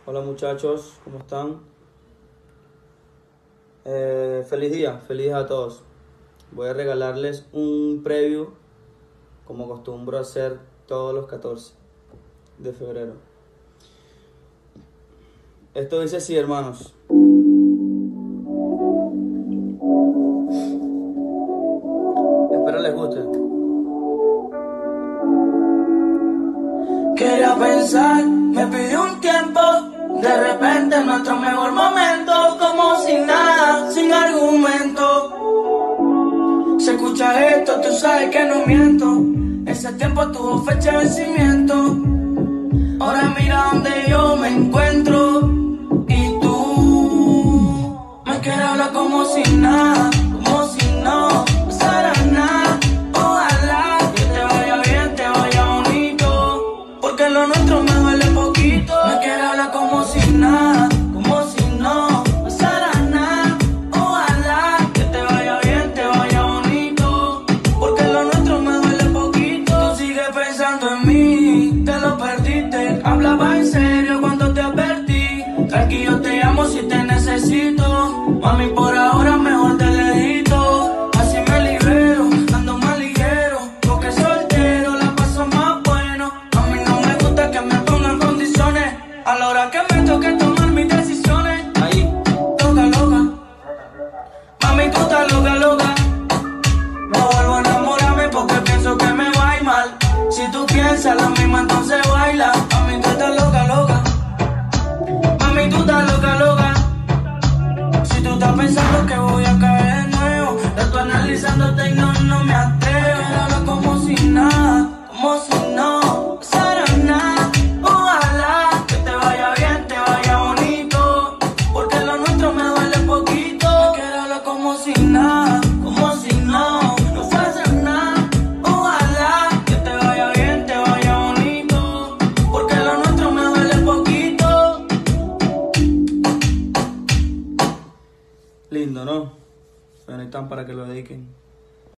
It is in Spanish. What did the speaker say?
Hola muchachos, ¿cómo están? Feliz día a todos. Voy a regalarles un preview como acostumbro a hacer todos los 14 de febrero. Esto dice así, hermanos. Espero les guste. Quería pensar, me pidió un tiempo, de repente nuestro mejor momento, como sin nada, sin argumento. Se escucha esto, tú sabes que no miento, ese tiempo tuvo fecha de vencimiento. Ahora mira donde yo me encuentro, y tú me quieres hablar como sin nada, como si no pasara nada. Ojalá que te vaya bien, te vaya bonito, porque lo nuestro me duele poquito. Me quieres hablar como si nada, como si no pasara nada. Ojalá que te vaya bien, te vaya bonito, porque lo nuestro me duele poquito. Tú sigues pensando en mí, te lo perdiste. Hablaba en serio cuando te advertí, tranquilo te amo si te necesito. Mami, por ahora mejor te lejito, así me libero, ando más ligero, porque soltero la paso más bueno. A mí no me gusta que me pongan condiciones, a la hora que me toque tomar mis decisiones. Ahí. Loca, loca, mami, tú estás loca, loca. No vuelvo a enamorarme porque pienso que me va a ir mal. Si tú piensas lo mismo, entonces baila. Mami, tú estás loca, loca. Mami, tú estás loca, loca. Si tú estás pensando que voy a caer de nuevo, yo estoy analizándote y no me atrevo. Hablo como si nada, como si no pasara nada. Ojalá que te vaya bien, te vaya bonito, porque lo nuestro me duele poquito. Quiero hablar como si nada, como si no pasa nada. Ojalá que te vaya bien, te vaya bonito, porque lo nuestro me duele poquito. Lindo, ¿no? Bueno, ahí están para que lo dediquen.